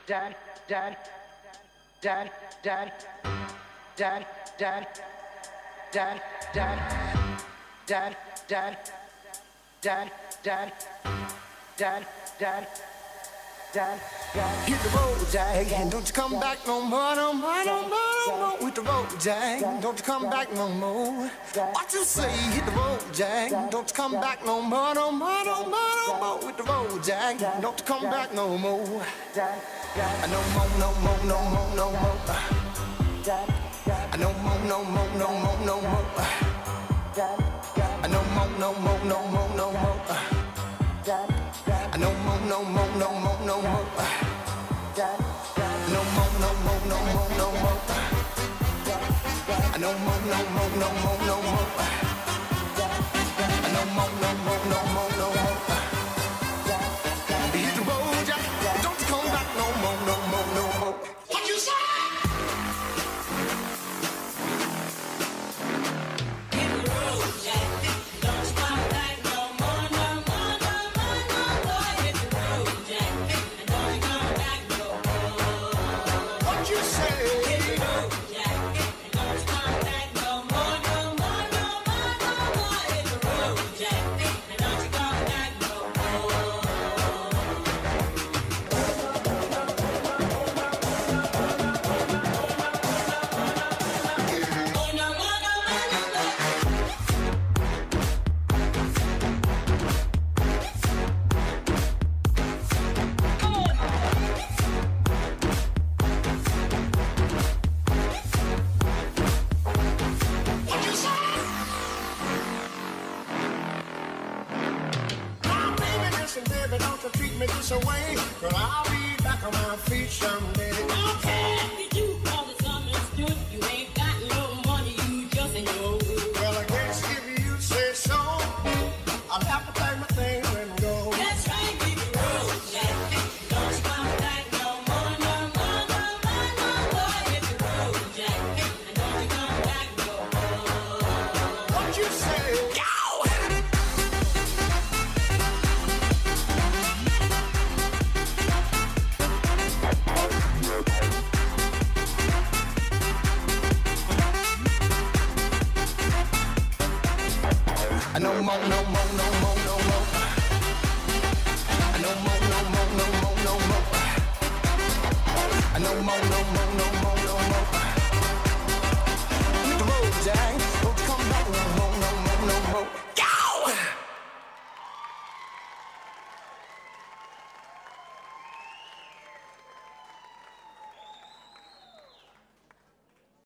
done, done, done, done, done, done, done, done, done, done, done, done, done, done, done. Hit the road, Jack, and don't you come back no more, no more, no more, no more. Hit the road, Jack, don't you come back no more. What you say? Hit the road, Jack, don't you come back no more, no more, no more, no more. Hit the road, Jack, don't you come back no more. No more, no more, no more, no more. No more, no more, no more, no more. No more, no more, no more, no more. No more, no more, no more, no more. No more, no more, no more, no more. No more, no more, no more, no more. No more, no more, no more, no more. Hit the road, Jack, don't you come back no more, no more, no more. What you say? Hit the road, Jack, don't you come back no more, no more, no more, no more. Hit the road, Jack, don't you come back no more. What you say? Hit the road, Jack, don't you come back no more, no more, no more, no more. Hit the road, Jack, don't you come back no more. Oh, no more, no more, no more. What you say? Now, baby, listen, baby, don't you treat me this way. But I'll be back on my feet someday. Okay, you call it understood. You ain't got no money, you just ain't no good. Well, I guess if you say so, I'll have to pack my things and go. That's right, hit the road, Jack. Don't you come back no more, no more, no more, no more. Hit the road, Jack. Don't you come back no more. What you say? Go! No more, no more, no more, no more. No more, no more, no more, no more. No more, no more,